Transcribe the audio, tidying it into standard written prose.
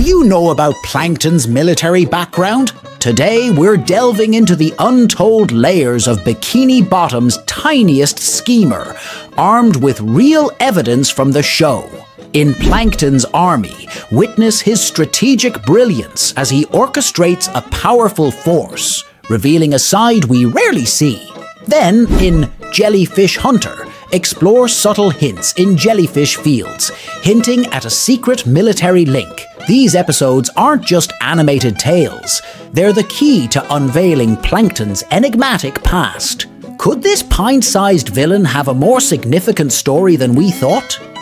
you know about Plankton's military background? Today we're delving into the untold layers of Bikini Bottom's tiniest schemer, armed with real evidence from the show. In Plankton's army, witness his strategic brilliance as he orchestrates a powerful force, revealing a side we rarely see. Then, in Jellyfish Hunter, explore subtle hints in Jellyfish Fields, hinting at a secret military link. These episodes aren't just animated tales, they're the key to unveiling Plankton's enigmatic past. Could this pint-sized villain have a more significant story than we thought?